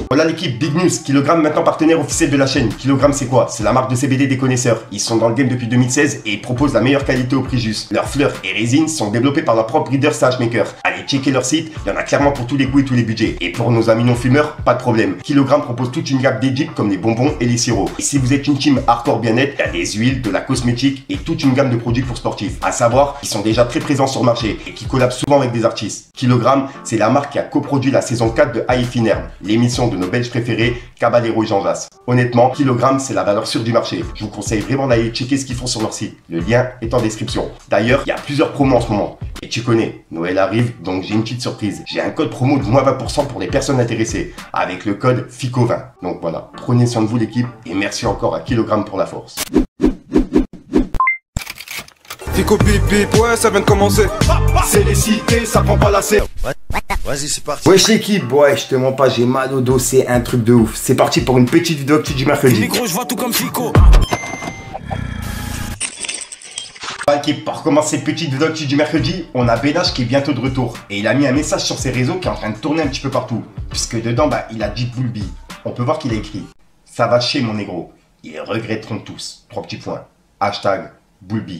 Voilà l'équipe, big news, Kilogramme maintenant partenaire officiel de la chaîne. Kilogramme c'est quoi? C'est la marque de CBD des connaisseurs. Ils sont dans le game depuis 2016 et ils proposent la meilleure qualité au prix juste. Leurs fleurs et résines sont développées par leur propre breeder maker. Allez checker leur site, il y en a clairement pour tous les goûts et tous les budgets. Et pour nos amis non fumeurs, pas de problème. Kilogramme propose toute une gamme d'édicts comme les bonbons et les sirops. Et si vous êtes une team hardcore bien-être, il y a des huiles, de la cosmétique et toute une gamme de produits pour sportifs. À savoir qu'ils sont déjà très présents sur le marché et qui collabent souvent avec des artistes. Kilogramme, c'est la marque qui a coproduit la saison 4 de High Finerm, l'émission de nos Belges préférés, Caballero et Jean Jass. Honnêtement, Kilogramme, c'est la valeur sûre du marché. Je vous conseille vraiment d'aller checker ce qu'ils font sur leur site. Le lien est en description. D'ailleurs, il y a plusieurs promos en ce moment. Et tu connais, Noël arrive, donc j'ai une petite surprise. J'ai un code promo de moins 20% pour les personnes intéressées, avec le code FICO20. Donc voilà, prenez soin de vous l'équipe, et merci encore à Kilogramme pour la force. Fico bip bip, ouais ça vient de commencer. C'est les cités, ça prend pas la serre. Vas-y, c'est parti. Wesh l'équipe, ouais je te mens pas, j'ai mal au dos, c'est un truc de ouf. C'est parti pour une petite vidéo actu du mercredi. Micro, je vois tout comme Fico. Ok, pour commencer cette petite vidéo actu du mercredi, on a Benach qui est bientôt de retour. Et il a mis un message sur ses réseaux qui est en train de tourner un petit peu partout. Puisque dedans, il a dit Bulbi. On peut voir qu'il a écrit « Ça va chier mon négro, ils regretteront tous. » 3 petits points. Hashtag Bulbi.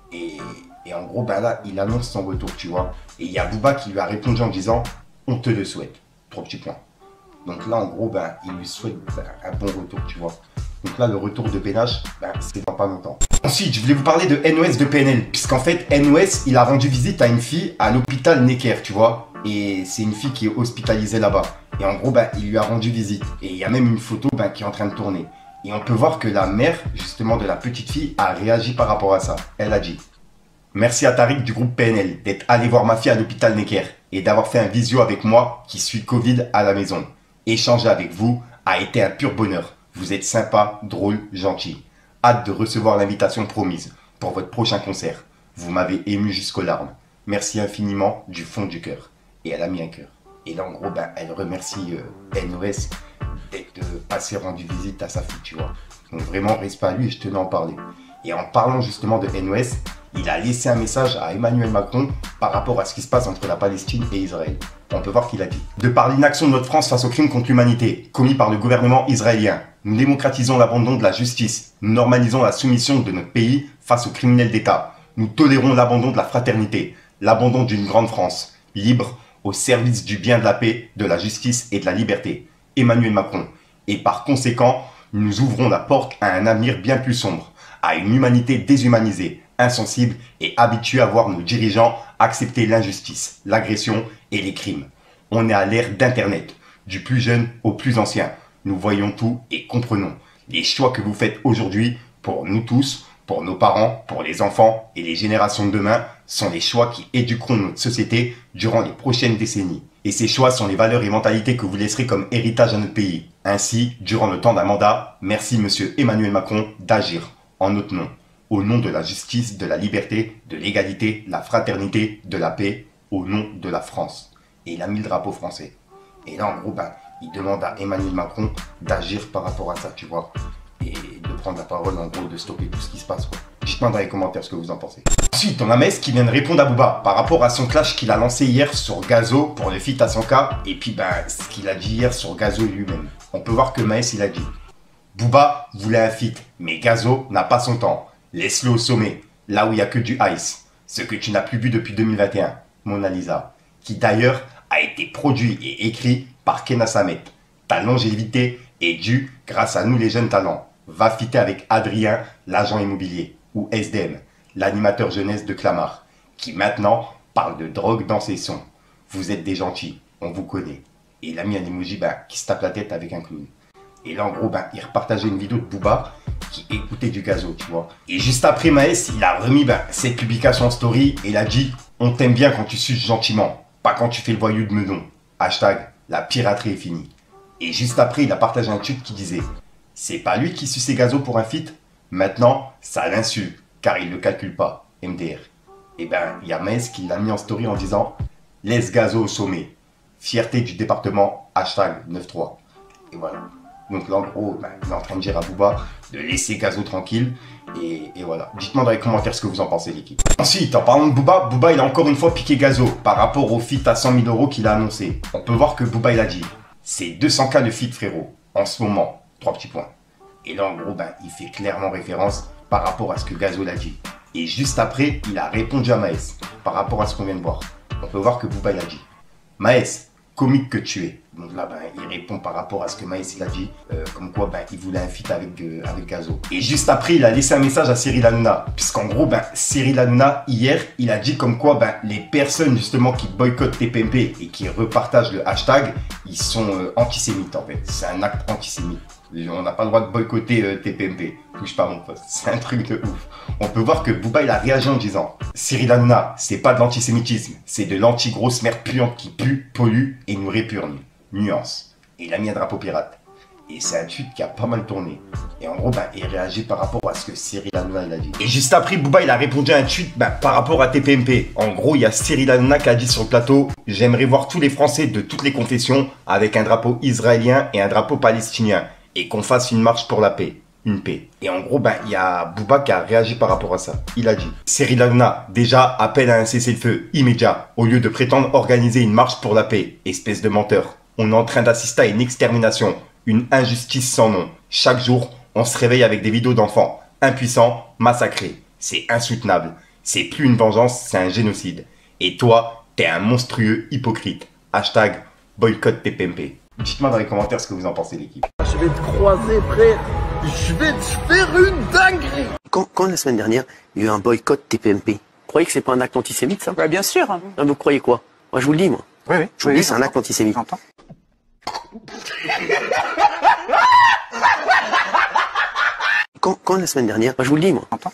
Et en gros, là, il annonce son retour, tu vois. Et il y a Booba qui lui a répondu en disant « On te le souhaite. » 3 petits points. Donc là, en gros, il lui souhaite un bon retour, tu vois. Donc là, le retour de Benach, c'est dans pas longtemps. Ensuite, je voulais vous parler de NOS de PNL. Puisqu'en fait, NOS, il a rendu visite à une fille à l'hôpital Necker, tu vois. Et c'est une fille qui est hospitalisée là-bas. Et en gros, il lui a rendu visite. Et il y a même une photo qui est en train de tourner. Et on peut voir que la mère, justement, de la petite fille a réagi par rapport à ça. Elle a dit « Merci à Tariq du groupe PNL d'être allé voir ma fille à l'hôpital Necker et d'avoir fait un visio avec moi qui suis Covid à la maison. Échanger avec vous a été un pur bonheur. Vous êtes sympa, drôle, gentil. Hâte de recevoir l'invitation promise pour votre prochain concert. Vous m'avez ému jusqu'aux larmes. Merci infiniment du fond du cœur. » Et elle a mis un cœur. Et là, en gros, elle remercie NOS d'être passé rendu visite à sa fille, tu vois. Donc vraiment, respect à lui et je tenais à en parler. Et en parlant justement de NOS, il a laissé un message à Emmanuel Macron par rapport à ce qui se passe entre la Palestine et Israël. On peut voir qu'il a dit « De par l'inaction de notre France face aux crimes contre l'humanité commis par le gouvernement israélien, nous démocratisons l'abandon de la justice, nous normalisons la soumission de notre pays face aux criminels d'État. Nous tolérons l'abandon de la fraternité, l'abandon d'une grande France, libre, au service du bien de la paix, de la justice et de la liberté. Emmanuel Macron. Et par conséquent, nous ouvrons la porte à un avenir bien plus sombre, à une humanité déshumanisée, insensible et habituée à voir nos dirigeants accepter l'injustice, l'agression et les crimes. On est à l'ère d'Internet, du plus jeune au plus ancien. Nous voyons tout et comprenons. Les choix que vous faites aujourd'hui, pour nous tous, pour nos parents, pour les enfants et les générations de demain, sont les choix qui éduqueront notre société durant les prochaines décennies. Et ces choix sont les valeurs et mentalités que vous laisserez comme héritage à notre pays. Ainsi, durant le temps d'un mandat, merci Monsieur Emmanuel Macron d'agir en notre nom. Au nom de la justice, de la liberté, de l'égalité, la fraternité, de la paix, au nom de la France. Et il a mis le drapeau français. Et là, en gros, il demande à Emmanuel Macron d'agir par rapport à ça, tu vois. Et de prendre la parole, en gros, de stopper tout ce qui se passe, quoi. Dites-moi dans les commentaires ce que vous en pensez. Ensuite, on a Maes qui vient de répondre à Booba par rapport à son clash qu'il a lancé hier sur Gazo pour le feat à 100K. Et puis, ce qu'il a dit hier sur Gazo lui-même. On peut voir que Maes, il a dit « Booba voulait un feat, mais Gazo n'a pas son temps. Laisse-le au sommet, là où il n'y a que du ice. Ce que tu n'as plus vu depuis 2021, Mona Lisa. » Qui d'ailleurs a été produit et écrit par Kenna Samet. Ta longévité est due grâce à nous les jeunes talents. Va fitter avec Adrien, l'agent immobilier, ou SDM, l'animateur jeunesse de Clamart, qui maintenant parle de drogue dans ses sons. Vous êtes des gentils, on vous connaît. Et il a mis un emoji qui se tape la tête avec un clown. Et là en gros, il repartageait une vidéo de Booba qui écoutait du Gazo, tu vois. Et juste après, Maes, il a remis cette publication en story et il a dit « On t'aime bien quand tu suces gentiment, pas quand tu fais le voyou de meudon. Hashtag, la piraterie est finie. » Et juste après, il a partagé un tweet qui disait « C'est pas lui qui suçait Gazo pour un feat. Maintenant, ça l'insulte, car il ne le calcule pas. MDR. » Et il y a Maes qui l'a mis en story en disant « Laisse Gazo au sommet. Fierté du département, hashtag 93. » Et voilà. Donc là, en gros, il est en train de dire à Booba de laisser Gazo tranquille. Et voilà. Dites-moi dans les commentaires ce que vous en pensez, l'équipe. Ensuite, en parlant de Booba, Booba, il a encore une fois piqué Gazo par rapport au feat à 100 000 € qu'il a annoncé. On peut voir que Booba, il a dit « C'est 200K le feat, frérot, en ce moment. 3 petits points. Et là, en gros, il fait clairement référence par rapport à ce que Gazo l'a dit. Et juste après, il a répondu à Maes par rapport à ce qu'on vient de voir. On peut voir que Booba il a dit Maes, comique que tu es. Donc là, il répond par rapport à ce que Maes il a dit, comme quoi il voulait un feat avec Gazo. Et juste après, il a laissé un message à Cyril Hanouna. Puisqu'en gros, Cyril Hanouna, hier, il a dit comme quoi les personnes justement qui boycottent TPMP et qui repartagent le hashtag, ils sont antisémites en fait. C'est un acte antisémite. On n'a pas le droit de boycotter TPMP. Touche pas mon poste. C'est un truc de ouf. On peut voir que Booba il a réagi en disant Cyril Hanouna, c'est pas de l'antisémitisme, c'est de l'anti-grosse merde puante qui pue, pollue et nous répugne. Nuance. Et il a mis un drapeau pirate. Et c'est un tweet qui a pas mal tourné. Et en gros, il réagit par rapport à ce que Cyril Hanouna il a dit. Et juste après, Booba il a répondu à un tweet par rapport à TPMP. En gros, il y a Cyril Hanouna qui a dit sur le plateau j'aimerais voir tous les Français de toutes les confessions avec un drapeau israélien et un drapeau palestinien. Et qu'on fasse une marche pour la paix. Une paix. Et en gros, il y a Booba qui a réagi par rapport à ça. Il a dit Cyril Hanouna, déjà, appelle à un cessez-le-feu immédiat, au lieu de prétendre organiser une marche pour la paix. Espèce de menteur. On est en train d'assister à une extermination, une injustice sans nom. Chaque jour, on se réveille avec des vidéos d'enfants, impuissants, massacrés. C'est insoutenable. C'est plus une vengeance, c'est un génocide. Et toi, t'es un monstrueux hypocrite. Hashtag boycott TPMP. Dites-moi dans les commentaires ce que vous en pensez, l'équipe. Je vais te croiser, frère. Je vais te faire une dinguerie. Quand la semaine dernière, il y a eu un boycott TPMP, vous croyez que c'est pas un acte antisémite, ça? Ouais, bien sûr. Non, vous croyez quoi? Moi, je vous le dis, moi. Oui. Je vous le dis, c'est un acte antisémite. J'entends. Quand la semaine dernière, moi, je vous le dis, moi. J'entends.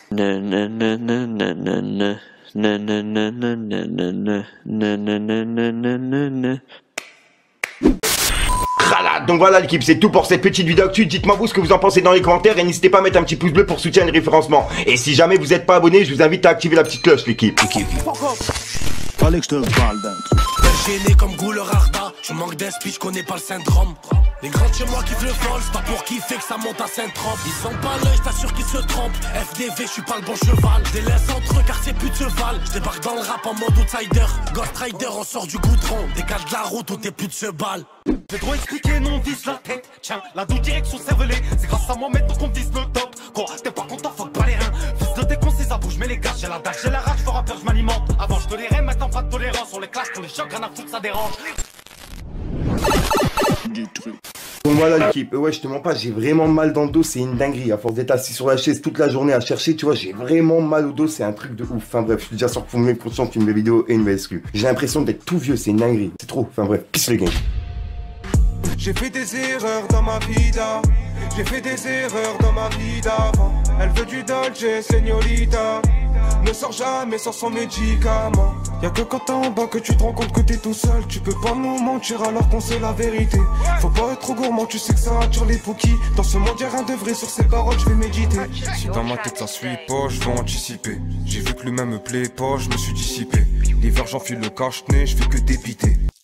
Donc voilà l'équipe, c'est tout pour cette petite vidéo actu. Dites-moi vous ce que vous en pensez dans les commentaires et n'hésitez pas à mettre un petit pouce bleu pour soutenir le référencement. Et si jamais vous n'êtes pas abonné, je vous invite à activer la petite cloche l'équipe. Fallait que je te parle d'un truc. Gêné comme Gouleur Arda, je manque d'esprit, je connais pas le syndrome. Les grands de chez moi kiffent le vol, c'est pas pour kiffer que ça monte à Saint-Trope. Ils sont pas l'œil, t'assure qu'ils se trompent. FDV, je suis pas le bon cheval. Je les laisse entre eux car c'est plus de cheval. Je débarque dans le rap en mode outsider. Ghost Rider, on sort du goudron. Décale de la route où t'es plus de ce bal. J'ai trop expliqué, non, vise la tête. Tiens, la douce direction cervelée. C'est grâce à moi maintenant qu'on vise le top. Quoi, t'es pas content, fuck pas les reins. Fils de décon, c'est ça bouge, mais les gars, j'ai la dalle, j'ai la rage, fort peur, je m'alimente. Avant, je tolérais, maintenant pas de tolérance. On les classe, on les choque, rien à foutre, ça dérange. Du truc. Bon voilà l'équipe, ouais je te mens pas, j'ai vraiment mal dans le dos, c'est une dinguerie. À force d'être assis sur la chaise toute la journée à chercher, tu vois, j'ai vraiment mal au dos, c'est un truc de ouf. Enfin bref, je suis déjà sorti pour me conscience une nouvelle vidéo et une nouvelle exclue. J'ai l'impression d'être tout vieux, c'est une dinguerie. C'est trop, enfin bref, peace le game. J'ai fait des erreurs dans ma vida. J'ai fait des erreurs dans ma vie d'avant. Elle veut du Dolce, señorita. Ne sort jamais sans son médicament. Y'a que quand t'es en bas que tu te rends compte que t'es tout seul. Tu peux pas nous mentir alors qu'on sait la vérité. Faut pas être trop gourmand, tu sais que ça attire les pookies. Dans ce monde y'a rien de vrai, sur ces paroles je vais méditer. Si dans ma tête ça suit pas, je vais anticiper. J'ai vu que l'humain me plaît pas, je me suis dissipé. L'hiver j'enfile le cache-nez, je fais que dépiter.